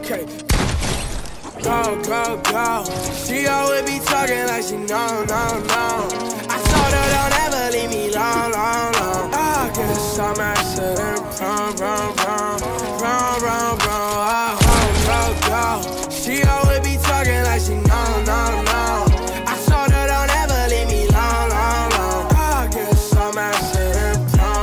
Okay. Go, go, go. She always be talking like she know. I told her don't ever leave me long. I guess I'm accident. Go. She always be talking like she know. I told her don't ever leave me long. I guess I'm accident.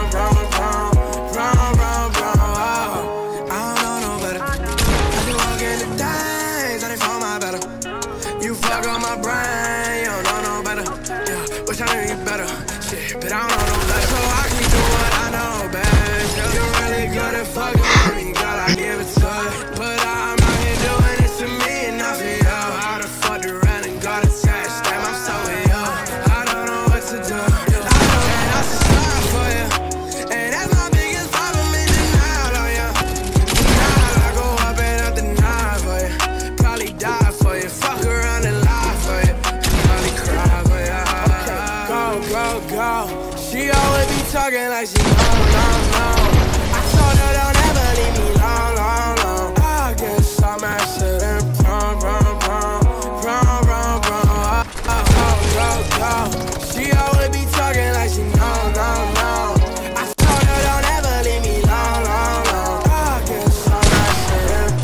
I don't know no better. I be walking the things, I done found my better. You fuck up my brain, you don't know no better. Yeah, wish I knew you better. Shit, but I don't know no better. So I keep doing what I know best. You're really good at fucking with me, girl, I give it to you. But I'm out here doing this to me and not for you. I done fucked around and got attached, damn, I'm so with you. I don't know what to do. I know that I should start for you, and that's my biggest problem in denial on you. Denial, I go up and up the night for you. Probably die for you, fuck around and lie for you. Probably cry for you. Go. She always be talking like she know. I told her don't ever leave me long. I guess I'm accident. Go. She always be talking like she know. I told her don't ever leave me long. I guess I'm accident.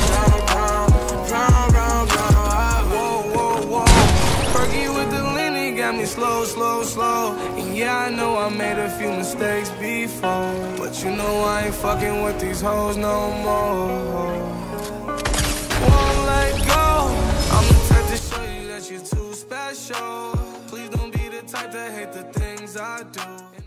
Whoa. Perky with the Lenny got me slow. And yeah, I know I made a few mistakes before, but you know I ain't fucking with these hoes no more. Won't let go. I'm the type to show you that you're too special. Please don't be the type to hate the things I do.